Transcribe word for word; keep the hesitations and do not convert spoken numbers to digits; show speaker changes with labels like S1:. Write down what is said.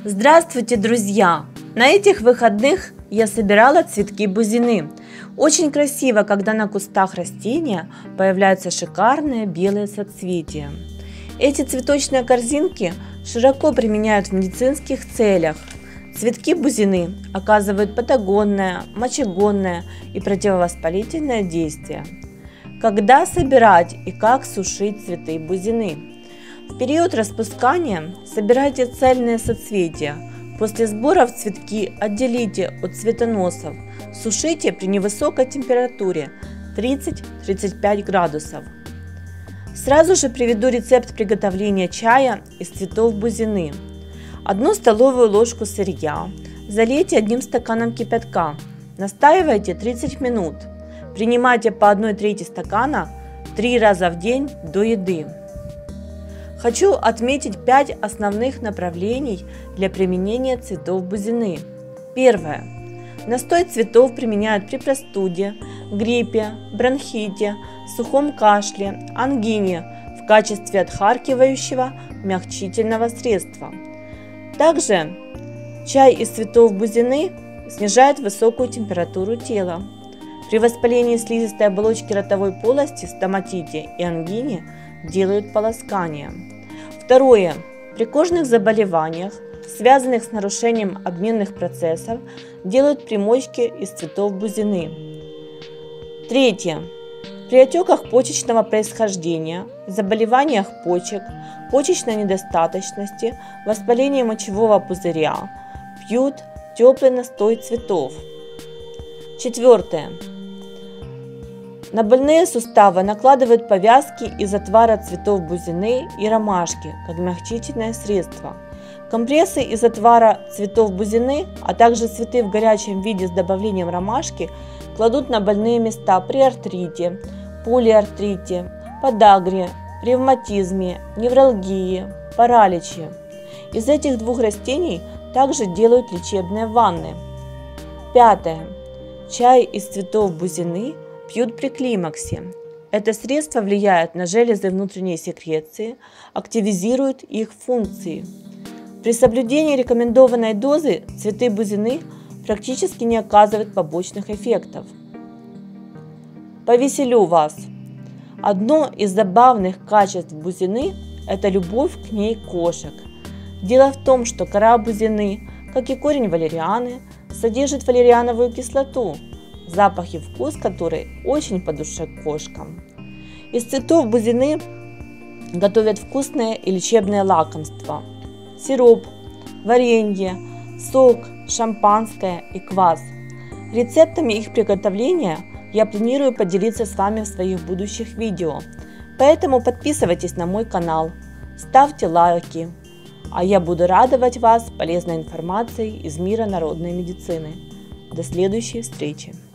S1: Здравствуйте, друзья! На этих выходных я собирала цветки бузины. Очень красиво, когда на кустах растения появляются шикарные белые соцветия. Эти цветочные корзинки широко применяют в медицинских целях. Цветки бузины оказывают патагонное, мочегонное и противовоспалительное действие. Когда собирать и как сушить цветы бузины? В период распускания собирайте цельные соцветия. После сбора в цветки отделите от цветоносов. Сушите при невысокой температуре тридцать — тридцать пять градусов. Сразу же приведу рецепт приготовления чая из цветов бузины. Одну столовую ложку сырья залейте одним стаканом кипятка. Настаивайте тридцать минут. Принимайте по одной трети стакана три раза в день до еды. Хочу отметить пять основных направлений для применения цветов бузины. Первое. Настой цветов применяют при простуде, гриппе, бронхите, сухом кашле, ангине в качестве отхаркивающего мягчительного средства. Также чай из цветов бузины снижает высокую температуру тела. При воспалении слизистой оболочки ротовой полости, стоматите и ангине делают полоскание. Второе. При кожных заболеваниях, связанных с нарушением обменных процессов, делают примочки из цветов бузины. Третье. При отеках почечного происхождения, заболеваниях почек, почечной недостаточности, воспалении мочевого пузыря пьют теплый настой цветов. Четвертое. На больные суставы накладывают повязки из отвара цветов бузины и ромашки, как мягчительное средство. Компрессы из отвара цветов бузины, а также цветы в горячем виде с добавлением ромашки кладут на больные места при артрите, полиартрите, подагре, ревматизме, невралгии, параличе. Из этих двух растений также делают лечебные ванны. Пятое. Чай из цветов бузины пьют при климаксе. Это средство влияет на железы внутренней секреции, активизирует их функции. При соблюдении рекомендованной дозы цветы бузины практически не оказывают побочных эффектов. Повеселю вас! Одно из забавных качеств бузины – это любовь к ней кошек. Дело в том, что кора бузины, как и корень валерианы, содержит валериановую кислоту, запах и вкус которой очень по душе кошкам. Из цветов бузины готовят вкусные и лечебные лакомства: сироп, варенье, сок, шампанское и квас. Рецептами их приготовления я планирую поделиться с вами в своих будущих видео, поэтому подписывайтесь на мой канал, ставьте лайки, а я буду радовать вас полезной информацией из мира народной медицины. До следующей встречи!